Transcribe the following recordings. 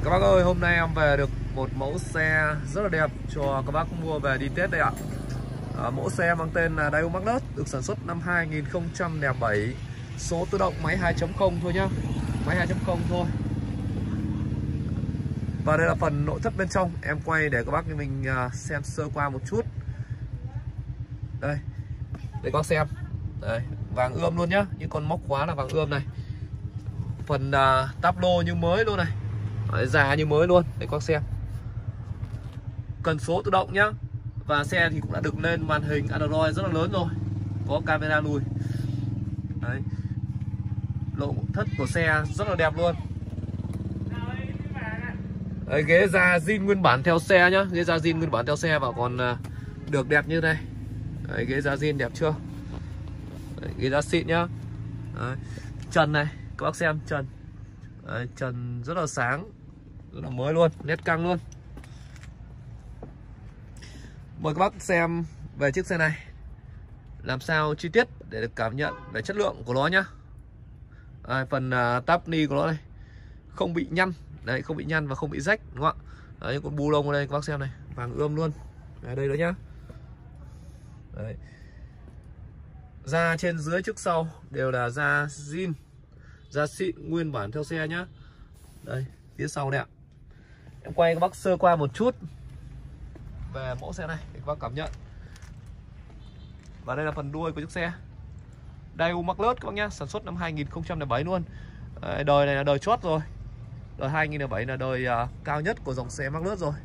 Các bác ơi, hôm nay em về được một mẫu xe rất là đẹp cho các bác mua về đi Tết đây ạ. Mẫu xe mang tên là Daewoo Magnus, được sản xuất năm 2007, số tự động máy 2.0 thôi nhá. Máy 2.0 thôi. Và đây là phần nội thất bên trong, em quay để các bác mình xem sơ qua một chút. Đây, để các bác xem. Đây, vàng ươm luôn nhá, những con móc khóa là vàng ươm này. Phần táp lô như mới luôn này. Đấy, già như mới luôn, để các bác xem. Cần số tự động nhá. Và xe thì cũng đã được lên màn hình Android rất là lớn rồi, có camera lùi. Đấy, nội thất của xe rất là đẹp luôn. Đấy, ghế da zin nguyên bản theo xe nhá, ghế da zin nguyên bản theo xe và còn được đẹp như này. Đấy, ghế da zin đẹp chưa? Đấy, ghế da xịn nhá. Đấy, trần này các bác xem trần. Đấy, trần rất là sáng, rất là mới luôn, nét căng luôn. Mời các bác xem về chiếc xe này làm sao chi tiết để được cảm nhận về chất lượng của nó nhá. Phần táp ni của nó này không bị nhăn, đấy, không bị nhăn và không bị rách, đúng không ạ? Đấy, con bu lông ở đây các bác xem này, vàng ươm luôn. Ở đây nữa nhá. Đấy, da trên dưới trước sau đều là da zin, da xịn nguyên bản theo xe nhá. Đây, phía sau này ạ. Em quay các bác sơ qua một chút về mẫu xe này để các bác cảm nhận. Và đây là phần đuôi của chiếc xe Daewoo Magnus các bác nhá, sản xuất năm 2007 luôn. Đời này là đời chót rồi. Đời 2007 là đời cao nhất của dòng xe Magnus rồi.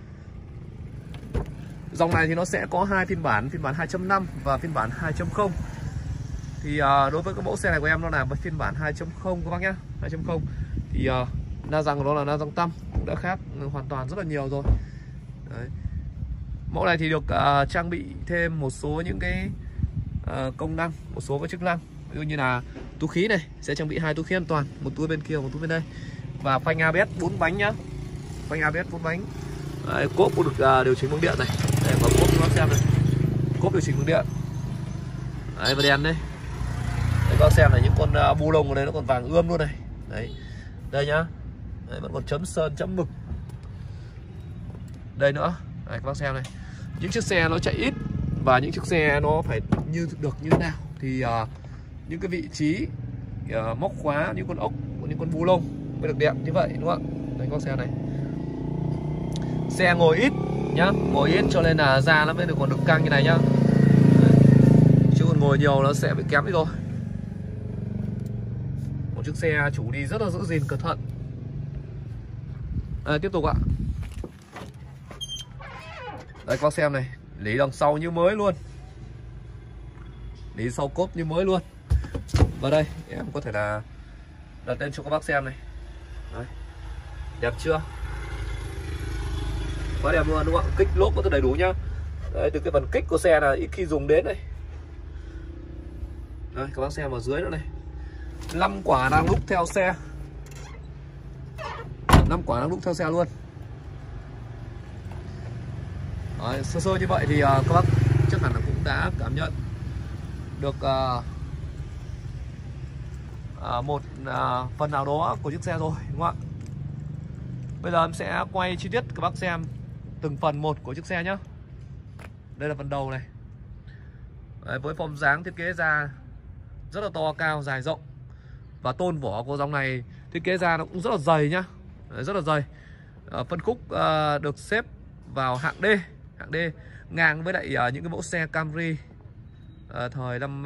Dòng này thì nó sẽ có hai phiên bản 2.5 và phiên bản 2.0. Thì đối với cái mẫu xe này của em nó là phiên bản 2.0 các bác nhá, 2.0. Thì la răng của nó là la răng tăm, cũng đã khác hoàn toàn rất là nhiều rồi. Đấy. Mẫu này thì được trang bị thêm một số những cái công năng, một số cái chức năng, ví dụ như là túi khí này sẽ trang bị 2 túi khí an toàn, một túi bên kia, một túi bên đây, và phanh ABS 4 bánh nhá, phanh ABS 4 bánh. Đấy, cốp cũng được điều chỉnh bằng điện này, để vào cốp cho bác xem này, cốp điều chỉnh bằng điện. Đấy, và đèn đây, để các bác xem là những con bu lông ở đây nó còn vàng ươm luôn này. Đấy, đây nhá. Đấy, vẫn còn chấm sơn chấm mực đây nữa. Đấy, các bác xem này, những chiếc xe nó chạy ít và những chiếc xe nó phải như thế nào thì những cái vị trí móc khóa, những con ốc, những con bu lông mới được đẹp như vậy, đúng không ạ? Đây, các bác xem này, xe ngồi ít nhá, ngồi ít cho nên là da nó mới còn được căng như này nhá. Đấy, chứ còn ngồi nhiều nó sẽ bị kém đi rồi. Một chiếc xe chủ đi rất là giữ gìn cẩn thận. Tiếp tục ạ. Đây các bác xem này, lý đằng sau như mới luôn, lý sau cốp như mới luôn. Và đây em có thể là đặt lên cho các bác xem này. Đấy, đẹp chưa? Quá đẹp luôn, đúng không ạ? Kích lốp có đầy đủ nhá. Đấy, từ cái phần kích của xe là ít khi dùng đến đây. Đây các bác xem ở dưới nữa này, 5 quả đang đúc theo xe, 5 quả đang đúc theo xe luôn. Đấy, sơ sơ như vậy thì các bác chắc hẳn là cũng đã cảm nhận được một phần nào đó của chiếc xe rồi, đúng không ạ? Bây giờ em sẽ quay chi tiết các bác xem từng phần một của chiếc xe nhé. Đây là phần đầu này. Đấy, với form dáng thiết kế ra rất là to cao, dài rộng, và tôn vỏ của dòng này thiết kế ra nó cũng rất là dày nhá. Đấy, rất là dày. Phân khúc được xếp vào hạng D, ngang với lại những cái mẫu xe Camry thời năm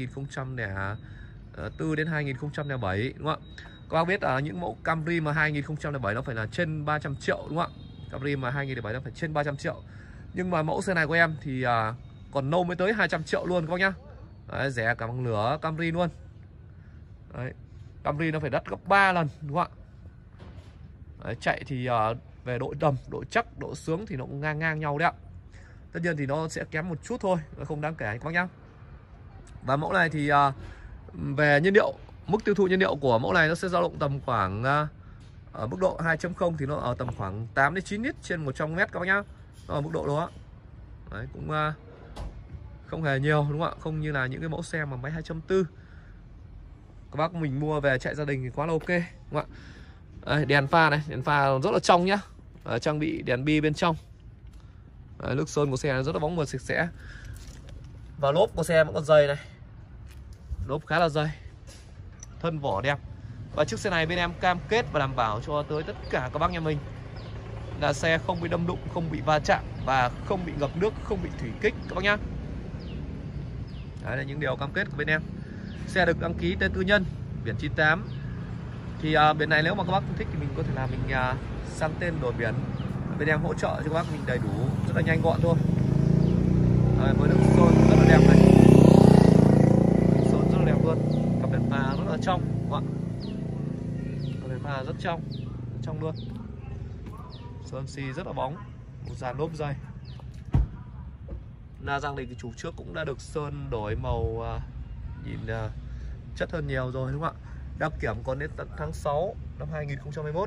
2004 đến 2007, đúng không ạ? Các bác biết những mẫu Camry mà 2007 nó phải là trên 300 triệu, đúng không ạ? Camry mà 2007 nó phải trên 300 triệu. Nhưng mà mẫu xe này của em thì còn lâu mới tới 200 triệu luôn các bác nhá. Đấy, rẻ cả bằng nửa Camry luôn. Đấy, Camry nó phải đắt gấp 3 lần, đúng không ạ? Đấy, chạy thì về độ đầm, độ chắc, độ sướng thì nó cũng ngang nhau đấy ạ. Tất nhiên thì nó sẽ kém một chút thôi, không đáng kể các bác nhá. Và mẫu này thì về nhiên liệu, mức tiêu thụ nhiên liệu của mẫu này nó sẽ dao động tầm khoảng ở mức độ 2.0 thì nó ở tầm khoảng 8 đến 9 lít trên 100 mét các bác nhá. Nó ở mức độ đó. Đấy, cũng không hề nhiều, đúng không ạ? Không như là những cái mẫu xe mà máy 2.4 các bác mình mua về chạy gia đình thì quá là ok, đúng không ạ? Đây, đèn pha này, đèn pha rất là trong nhá. Trang bị đèn bi bên trong. Đấy, nước sơn của xe rất là bóng mượt sạch sẽ. Và lốp của xe vẫn còn dày này. Lốp khá là dày. Thân vỏ đẹp. Và chiếc xe này bên em cam kết và đảm bảo cho tới tất cả các bác nhà mình là xe không bị đâm đụng, không bị va chạm và không bị ngập nước, không bị thủy kích các bác nhá. Đấy là những điều cam kết của bên em. Xe được đăng ký tên tư nhân, biển 98. Thì bên này nếu mà các bác thích thì mình có thể là mình sang tên đổi biển. Bên em hỗ trợ cho các bác mình đầy đủ, rất là nhanh gọn thôi. Với nước sơn rất là đẹp này, sơn rất là đẹp luôn. Cặp đèn pha rất là trong, đúng không ạ? Cặp đèn pha rất trong luôn. Sơn xi rất là bóng, một dàn lốp dày. La răng này thì chủ trước cũng đã được sơn đổi màu, nhìn chất hơn nhiều rồi, đúng không ạ? Đăng kiểm còn đến tận tháng 6 năm 2021.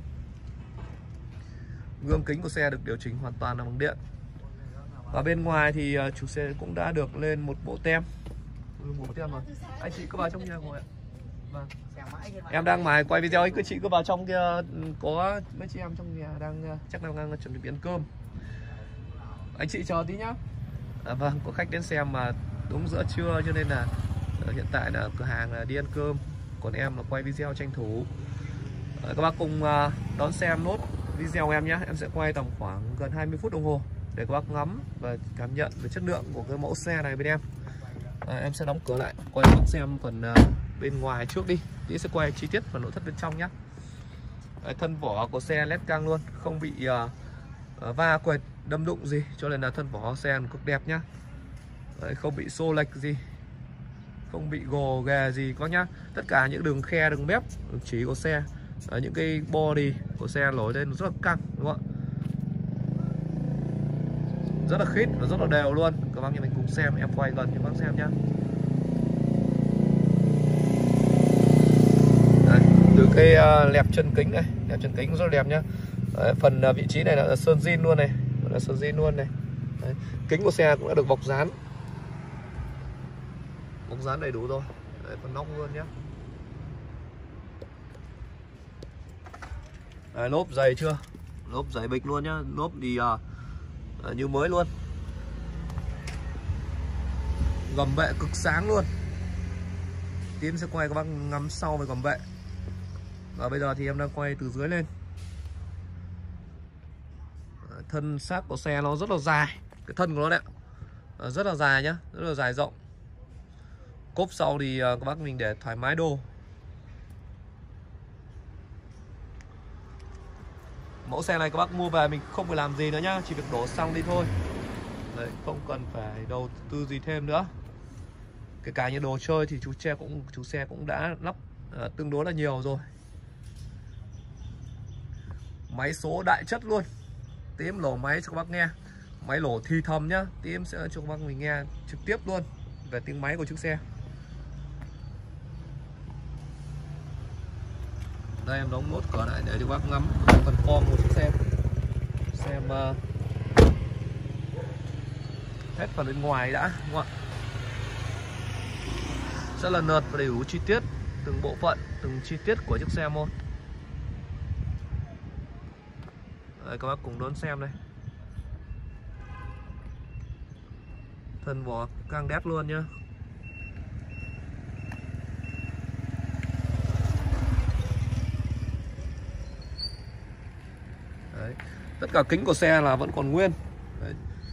Gương kính của xe được điều chỉnh hoàn toàn là bằng điện. Và bên ngoài thì chủ xe cũng đã được lên một bộ tem. Bộ tem rồi. Anh chị cứ vào trong nhà ngồi ạ. Vâng. Em đang mải quay video, anh chị cứ vào trong kia, có mấy chị em trong nhà đang chắc đang chuẩn bị ăn cơm. Anh chị chờ tí nhá. Vâng, có khách đến xem mà đúng giữa trưa cho nên là hiện tại là cửa hàng là đi ăn cơm, còn em là quay video tranh thủ. Các bác cùng đón xem nốt video của em nhé. Em sẽ quay tầm khoảng gần 20 phút đồng hồ để các bác ngắm và cảm nhận về chất lượng của cái mẫu xe này bên em. Em sẽ đóng cửa lại, quay các bác xem phần bên ngoài trước đi, thì sẽ quay chi tiết phần nội thất bên trong nhé. Thân vỏ của xe led căng luôn, không bị va quệt đâm đụng gì, cho nên là thân vỏ xe cực đẹp nhá. Không bị xô lệch gì, không bị gồ ghề gì các bác nhá. Tất cả những đường khe, đường mép, đường chỉ của xe, những cái body của xe nổi lên rất là căng, đúng không ạ? Rất là khít và rất là đều luôn. Các bác nhà mình cùng xem, em quay gần cho các bác xem nhá. Đây, từ cái lẹp chân kính này, lẹp chân kính rất là đẹp nhá. Đấy, phần vị trí này là sơn zin luôn này, là sơn zin luôn này. Đấy, kính của xe cũng đã được bọc dán, đầy đủ rồi. Đấy, phần nóc luôn nhé. Đấy, lốp dày chưa? Lốp dày bịch luôn nhá. Lốp thì như mới luôn. Gầm bệ cực sáng luôn. Tiến sẽ quay các bác ngắm sau về gầm bệ. Và bây giờ thì em đang quay từ dưới lên. Thân xác của xe nó rất là dài. Cái thân của nó đấy rất là dài nhá, rất là dài rộng. Cốp sau thì các bác mình để thoải mái đồ. Mẫu xe này các bác mua về mình không phải làm gì nữa nhá, chỉ việc đổ xăng đi thôi. Đấy, không cần phải đầu tư gì thêm nữa. Kể cả như đồ chơi thì chủ xe cũng đã lắp tương đối là nhiều rồi. Máy số đại chất luôn. Tí em lổ máy cho các bác nghe. Máy lổ thì thầm nhá, tí em sẽ cho các bác mình nghe trực tiếp luôn về tiếng máy của chiếc xe. Đây em đóng nốt cửa lại để cho các bác ngắm phần form của chiếc xe. Xem hết phần bên ngoài đã, đúng không ạ? Rất là nượt và đầy đủ chi tiết từng bộ phận, từng chi tiết của chiếc xe một. Đây, các bác cùng đón xem đây. Thân vỏ căng đét luôn nhá. Đấy. Tất cả kính của xe là vẫn còn nguyên. Đấy.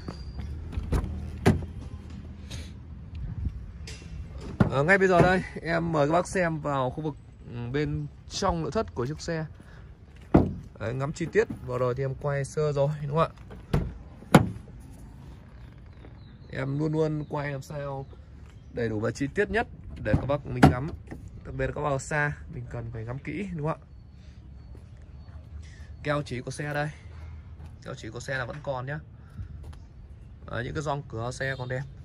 Ngay bây giờ đây em mời các bác xem vào khu vực bên trong nội thất của chiếc xe. Đấy, ngắm chi tiết vừa rồi thì em quay sơ rồi, đúng không ạ? Em luôn luôn quay làm sao đầy đủ và chi tiết nhất để các bác mình ngắm. Đặc biệt là các bác ở xa mình cần phải ngắm kỹ, đúng không ạ? Keo chỉ của xe đây, keo chỉ của xe là vẫn còn nhá. Những cái gioăng cửa xe còn đẹp.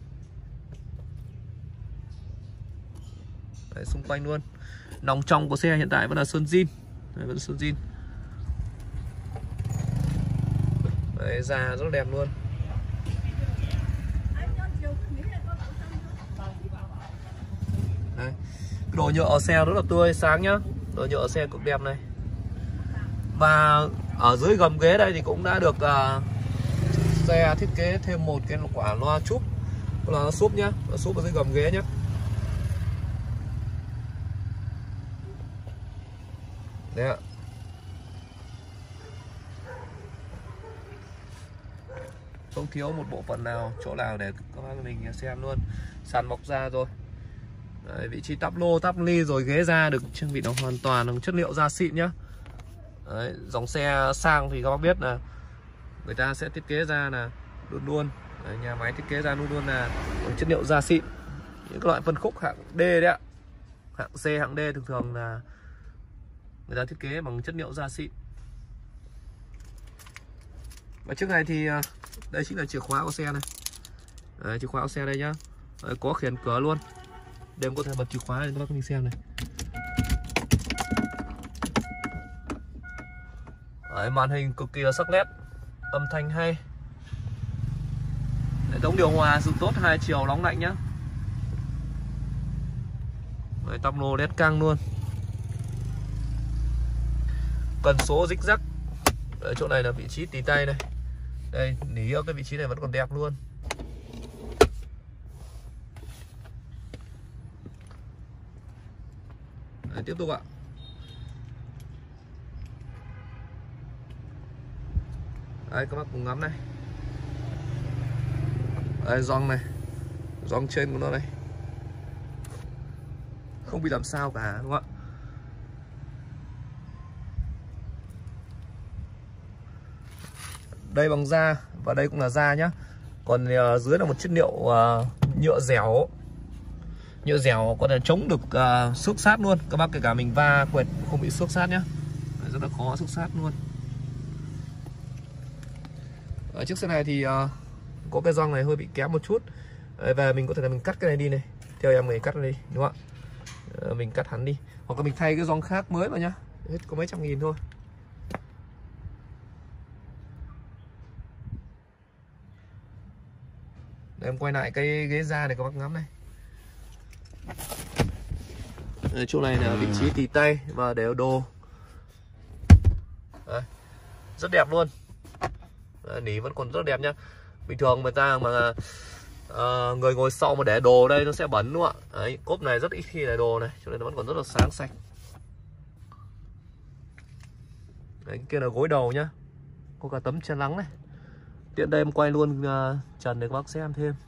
Đấy, xung quanh luôn. Nòng trong của xe hiện tại vẫn là sơn zin. Đấy, vẫn sơn zin. Đấy, da rất là đẹp luôn. Đấy. Đồ nhựa ở xe rất là tươi sáng nhá. Đồ nhựa ở xe cực đẹp này. Và ở dưới gầm ghế đây thì cũng đã được xe thiết kế thêm một cái quả loa trúc, loa súp nhá, loa súp ở dưới gầm ghế nhá. Đấy ạ. Không thiếu một bộ phận nào, chỗ nào để các bác mình xem luôn. Sàn mọc ra rồi. Đấy, vị trí tắp lô, tắp ly rồi ghế da được trang bị nó hoàn toàn bằng chất liệu da xịn nhá. Đấy, dòng xe sang thì các bác biết là người ta sẽ thiết kế ra là luôn luôn đấy, nhà máy thiết kế ra luôn luôn là bằng chất liệu da xịn. Những loại phân khúc hạng D đấy ạ, hạng C, hạng D thường thường là người ta thiết kế bằng chất liệu da xịn. Và trước này thì đây chính là chìa khóa của xe này. Đấy, chìa khóa của xe đây nhá. Đấy, có khiển cửa luôn. Đêm có thể bật chìa khóa để các bác mình xem này. Đấy, màn hình cực kỳ là sắc nét, âm thanh hay. Hệ thống điều hòa sử tốt 2 chiều nóng lạnh nhá. Đấy, tắp lô đét căng luôn. Cần số rích rắc. Ở chỗ này là vị trí tì tay này. Đây, nỉ ở cái vị trí này vẫn còn đẹp luôn. Đấy, tiếp tục ạ. Đây các bác cùng ngắm này. Đây gioăng này, gioăng trên của nó này, không bị làm sao cả đúng không ạ. Đây bằng da và đây cũng là da nhá. Còn dưới là một chất liệu nhựa dẻo. Nhựa dẻo có thể chống được xước sát luôn. Các bác kể cả mình va quẹt không bị xước sát nhá. Đấy, rất là khó xước sát luôn. Ở chiếc xe này thì có cái gioăng này hơi bị kém một chút. Đấy, và mình có thể là mình cắt cái này đi này. Theo em mình cắt nó đi đúng không ạ. Mình cắt hắn đi. Hoặc là mình thay cái gioăng khác mới vào nhá. Hết có mấy trăm nghìn thôi. Để em quay lại cái ghế da này các bác ngắm này. Ở chỗ này là vị trí tì tay và để đồ. Đấy, rất đẹp luôn. Đấy, nỉ vẫn còn rất đẹp nhá. Bình thường người ta mà người ngồi sau mà để đồ đây nó sẽ bẩn đúng không ạ. Đấy, cốp này rất ít khi để đồ này, cho nên nó vẫn còn rất là sáng sạch. Đấy, kia là gối đầu nhá, có cả tấm chân nắng này. Tiện đây em quay luôn trần để các bác xem thêm.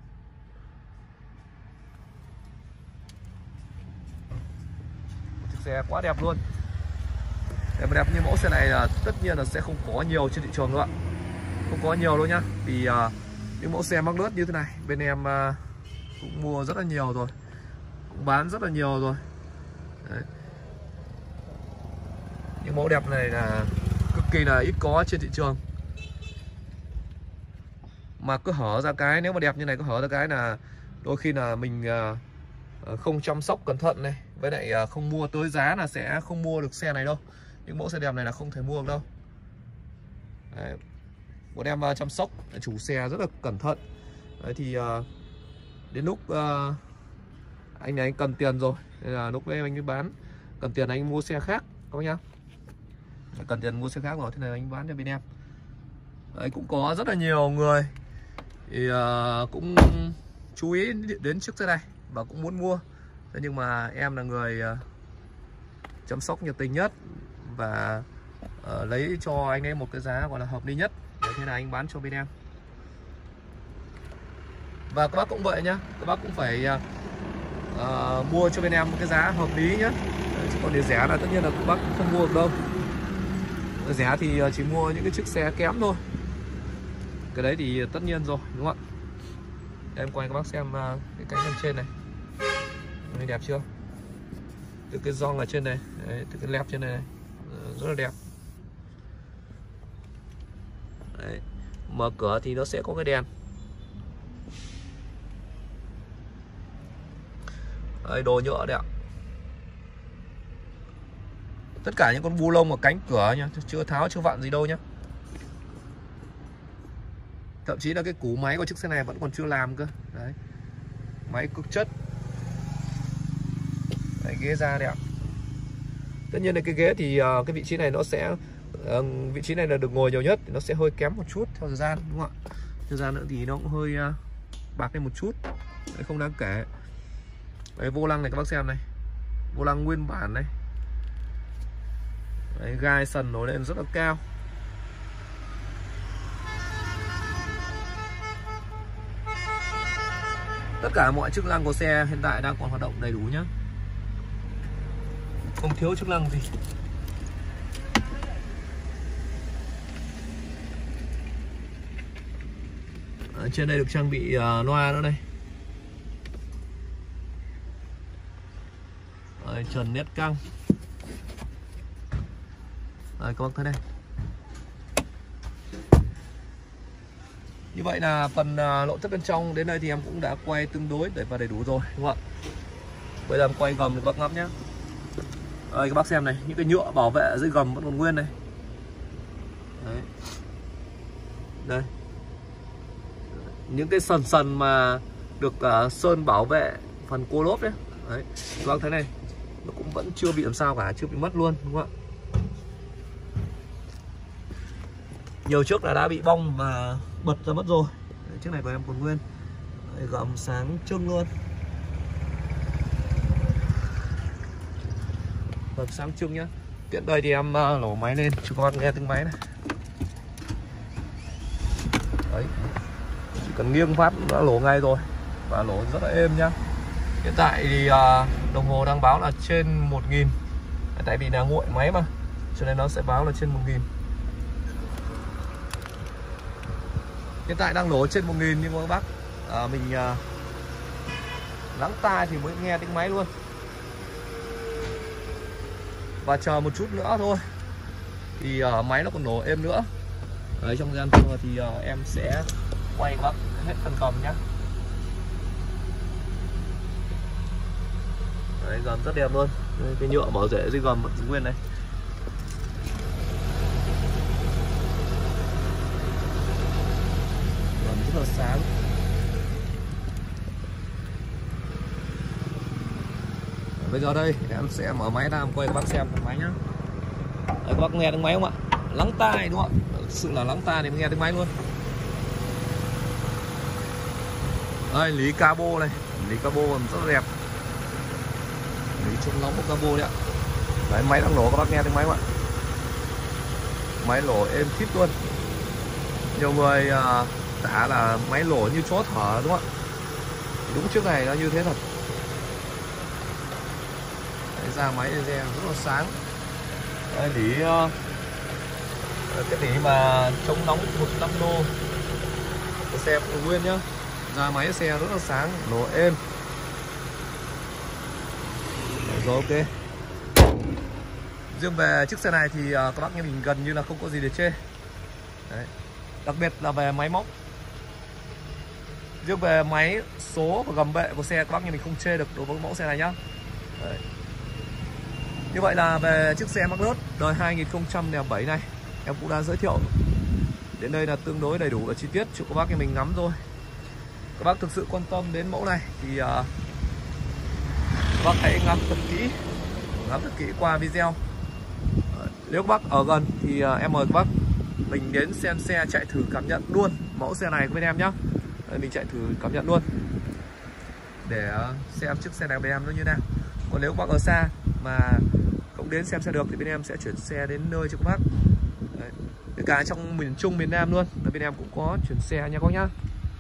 Chiếc xe quá đẹp luôn. Để mà đẹp như mẫu xe này là tất nhiên là sẽ không có nhiều trên thị trường nữa, không có nhiều đâu nhá. Vì những mẫu xe mắc lướt như thế này bên em cũng mua rất là nhiều rồi, cũng bán rất là nhiều rồi. Đấy. Những mẫu đẹp này là cực kỳ là ít có trên thị trường. Mà cứ hở ra cái, nếu mà đẹp như này cứ hở ra cái là đôi khi là mình không chăm sóc cẩn thận này, với lại không mua tới giá là sẽ không mua được xe này đâu. Những mẫu xe đẹp này là không thể mua được đâu. Đấy. Bọn em chăm sóc chủ xe rất là cẩn thận. Đấy thì đến lúc anh này anh cần tiền rồi, nên là lúc đấy anh mới bán. Cần tiền anh mua xe khác các bác nhá. Cần tiền mua xe khác rồi, thế này anh bán cho bên em. Đấy, cũng có rất là nhiều người thì cũng chú ý đến chiếc xe này và cũng muốn mua. Thế nhưng mà em là người chăm sóc nhiệt tình nhất và lấy cho anh ấy một cái giá gọi là hợp lý nhất, để thế này anh bán cho bên em. Và các bác cũng vậy nhá, các bác cũng phải mua cho bên em một cái giá hợp lý nhá. Chứ còn để rẻ là tất nhiên là các bác không mua được đâu. Rẻ thì chỉ mua những cái chiếc xe kém thôi. Cái đấy thì tất nhiên rồi đúng không ạ. Để em quay các bác xem cái cánh đằng trên này. Đây đẹp chưa? Từ cái gioăng ở trên này, đấy, từ cái lép trên này, rất là đẹp. Đấy. Mở cửa thì nó sẽ có cái đèn. Đấy, đồ nhựa đấy ạ. Tất cả những con bu lông ở cánh cửa nha, chưa tháo chưa vặn gì đâu nhá. Thậm chí là cái củ máy của chiếc xe này vẫn còn chưa làm cơ. Đấy. Máy cực chất. Đấy, ghế da đẹp. Tất nhiên là cái ghế thì cái vị trí này nó sẽ vị trí này là được ngồi nhiều nhất thì nó sẽ hơi kém một chút theo thời gian, đúng không ạ? Thời gian nữa thì nó cũng hơi bạc lên một chút. Đấy, không đáng kể. Đấy, vô lăng này các bác xem này, vô lăng nguyên bản này. Đấy, gai sần nổi lên rất là cao. Tất cả mọi chức năng của xe hiện tại đang còn hoạt động đầy đủ nhá, không thiếu chức năng gì. Ở trên đây được trang bị loa nữa đây. Đấy, trần nét căng. Đấy, các bác thấy đây. Như vậy là phần nội thất bên trong đến đây thì em cũng đã quay tương đối và đầy đủ rồi, đúng không ạ? Bây giờ em quay gầm để các bác ngắm nhé. Đây, các bác xem này, những cái nhựa bảo vệ dưới gầm vẫn còn nguyên này. Đấy. Đây. Những cái sần mà được sơn bảo vệ phần cua lốp đấy. Đấy, các bác thấy này, nó cũng vẫn chưa bị làm sao cả, chưa bị mất luôn, đúng không ạ? Nhiều trước là đã bị bong và bật ra mất rồi. Đấy, chiếc này của em còn nguyên. Đấy, gầm sáng trưng luôn. Gầm sáng trưng nhá. Tiện đây thì em nổ máy lên cho các bác nghe tiếng máy này. Đấy, chỉ cần nghiêng phát đã nổ ngay rồi, và nổ rất là êm nhá. Hiện tại thì đồng hồ đang báo là trên 1000. Tại vì là nguội máy mà, cho nên nó sẽ báo là trên 1000. Hiện tại đang nổ trên 1000 nhưng mà các bác mình lắng tai thì mới nghe tiếng máy luôn. Và chờ một chút nữa thôi thì máy nó còn nổ êm nữa. Đấy, trong thời gian vừa thì em sẽ quay các bác hết phần gầm nhé. Đấy, gầm rất đẹp luôn. Đây, cái nhựa bảo vệ dưới gầm vẫn nguyên này. Gầm rất là sáng. Bây giờ đây em sẽ mở máy ra quay các bác xem phần máy nhá. Đấy, các bác nghe tiếng máy không ạ? Lắng tai đúng không ạ? Thực sự là lắng tai để nghe tiếng máy luôn. Đây, lý cabo này, lý cabo rất là đẹp. Lý chống nóng của cabo đấy ạ. Đấy, máy đang nổ, các bác nghe tiếng máy không ạ? Máy nổ êm thít luôn. Nhiều người tả là máy nổ như chó thở đúng không ạ? Đúng, chiếc này nó như thế thật. Đấy, ra máy re rất là sáng. Đây, lý cái lý mà chống nóng 100 đô của xe cũng nguyên nhá. Ra máy xe rất là sáng, nổ êm. Rồi, ok. Riêng về chiếc xe này thì các bác nghe mình gần như là không có gì để chê. Đấy. Đặc biệt là về máy móc. Riêng về máy số và gầm bệ của xe các bác nghe mình không chê được đối với mẫu xe này nhá. Đấy. Như vậy là về chiếc xe Magnus đời 2007 này em cũng đã giới thiệu đến đây là tương đối đầy đủ và chi tiết cho các bác nghe mình ngắm rồi. Các bác thực sự quan tâm đến mẫu này thì các bác hãy ngắm thật kỹ qua video. Nếu các bác ở gần thì em mời các bác mình đến xem xe chạy thử cảm nhận luôn mẫu xe này của bên em nhé. Mình chạy thử cảm nhận luôn để xem chiếc xe này bên em nó như nào. Còn nếu các bác ở xa mà không đến xem xe được thì bên em sẽ chuyển xe đến nơi cho các bác. Đấy. Cả trong miền Trung, miền Nam luôn là bên em cũng có chuyển xe nha các bác nhá.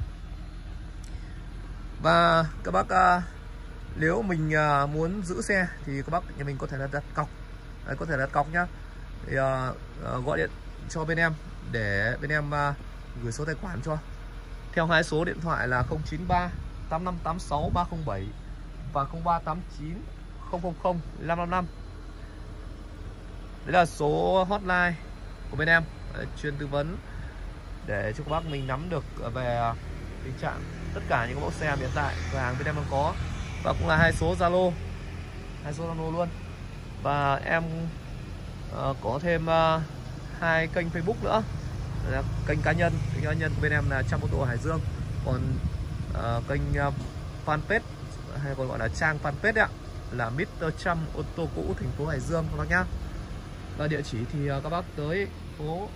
Và các bác nếu mình muốn giữ xe thì các bác nhà mình có thể là đặt cọc. Đấy, có thể đặt cọc nhá. Thì gọi điện cho bên em để bên em gửi số tài khoản cho theo hai số điện thoại là 093 8586 307 và 0389 000 555. Đấy là số hotline của bên em. Đấy, chuyên tư vấn để cho các bác mình nắm được về tình trạng tất cả những mẫu xe hiện tại cửa hàng bên em đang có. Và cũng là hai số Zalo luôn. Và em có thêm hai kênh Facebook nữa. Kênh cá nhân của bên em là Trăm Ô Tô Hải Dương. Còn kênh fanpage hay còn gọi là trang fanpage ạ là Mr. Trăm Ô Tô Cũ thành phố Hải Dương các bác nhá. Và địa chỉ thì các bác tới phố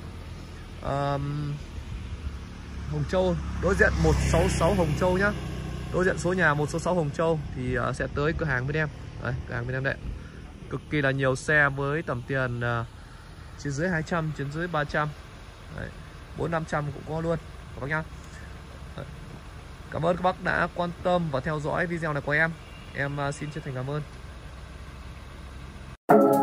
Hồng Châu, đối diện 166 Hồng Châu nhá. Đối diện số nhà 166 Hồng Châu thì sẽ tới cửa hàng bên em. Đấy, cửa hàng bên em đấy. Cực kỳ là nhiều xe với tầm tiền trên dưới 200, trên dưới 300. Đấy, 400-500 cũng có luôn các bác nhá. Đấy. Cảm ơn các bác đã quan tâm và theo dõi video này của em. Em xin chân thành cảm ơn.